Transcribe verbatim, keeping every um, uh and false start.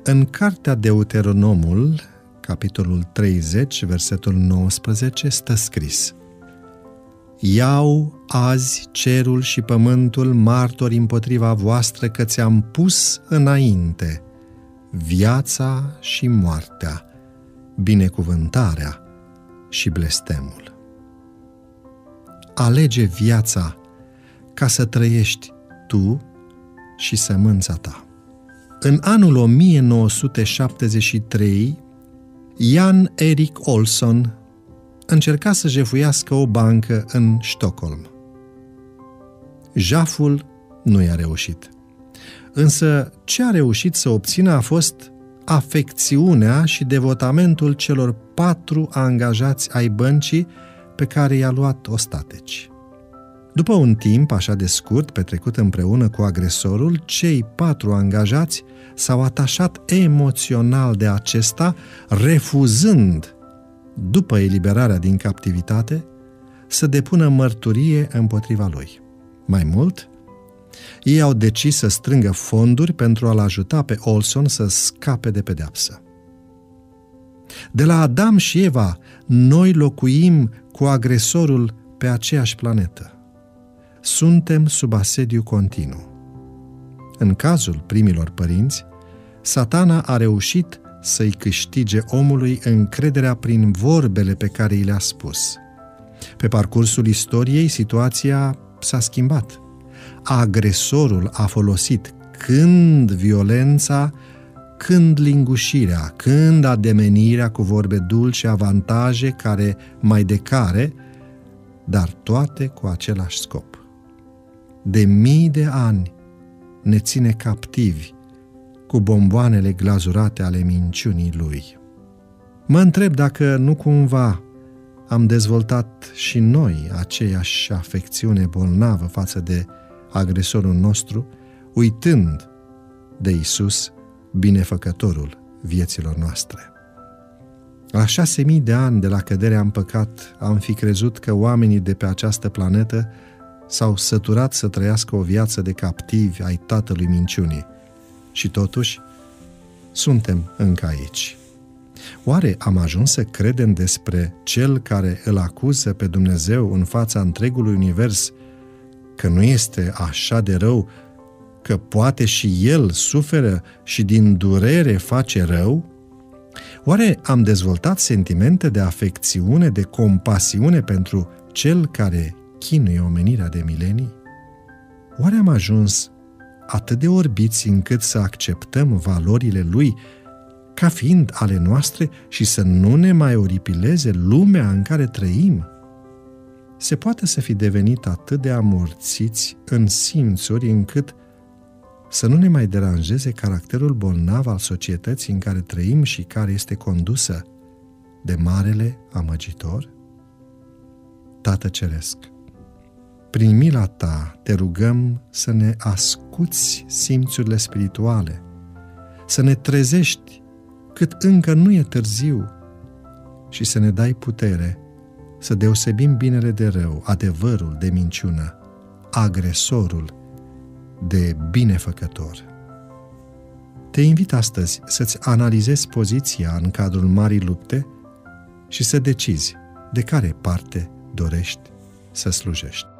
În cartea Deuteronomul, capitolul treizeci, versetul nouăsprezece, stă scris: Iau azi cerul și pământul martori împotriva voastră că ți-am pus înainte viața și moartea, binecuvântarea și blestemul. Alege viața ca să trăiești tu și sămânța ta. În anul o mie nouă sute șaptezeci și trei, Jan Erik Olsson încerca să jefuiască o bancă în Stockholm. Jaful nu i-a reușit. Însă ce a reușit să obțină a fost afecțiunea și devotamentul celor patru angajați ai băncii pe care i-a luat ostateci. După un timp așa de scurt petrecut împreună cu agresorul, cei patru angajați s-au atașat emoțional de acesta, refuzând, după eliberarea din captivitate, să depună mărturie împotriva lui. Mai mult, ei au decis să strângă fonduri pentru a-l ajuta pe Olsson să scape de pedeapsă. De la Adam și Eva, noi locuim cu agresorul pe aceeași planetă. Suntem sub asediu continuu. În cazul primilor părinți, Satana a reușit să-i câștige omului încrederea prin vorbele pe care i le-a spus. Pe parcursul istoriei, situația s-a schimbat. Agresorul a folosit când violența, când lingușirea, când ademenirea cu vorbe dulce, avantaje care mai de care, dar toate cu același scop. De mii de ani ne ține captivi cu bomboanele glazurate ale minciunii lui. Mă întreb dacă nu cumva am dezvoltat și noi aceeași afecțiune bolnavă față de agresorul nostru, uitând de Iisus, binefăcătorul vieților noastre. La șase mii de ani de la căderea în păcat, am fi crezut că oamenii de pe această planetă s-au săturat să trăiască o viață de captivi ai tatălui minciunii. Și totuși, suntem încă aici. Oare am ajuns să credem despre Cel care îl acuză pe Dumnezeu în fața întregului univers că nu este așa de rău, că poate și El suferă și din durere face rău? Oare am dezvoltat sentimente de afecțiune, de compasiune pentru Cel care chinuie omenirea de milenii? Oare am ajuns atât de orbiți încât să acceptăm valorile Lui ca fiind ale noastre și să nu ne mai oripileze lumea în care trăim? Se poate să fi devenit atât de amorțiți în simțuri încât să nu ne mai deranjeze caracterul bolnav al societății în care trăim și care este condusă de marele amăgitor? Tată Ceresc, prin mila Ta te rugăm să ne ascuți simțurile spirituale, să ne trezești cât încă nu e târziu și să ne dai putere să deosebim binele de rău, adevărul de minciună, agresorul de binefăcător. Te invit astăzi să-ți analizezi poziția în cadrul marii lupte și să decizi de care parte dorești să slujești.